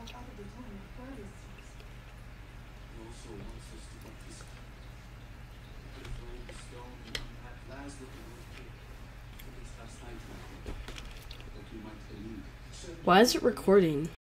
also wants us to participate. He could have thrown the stone on that last looking old kid. At least last night, but you might believe. Why is it recording?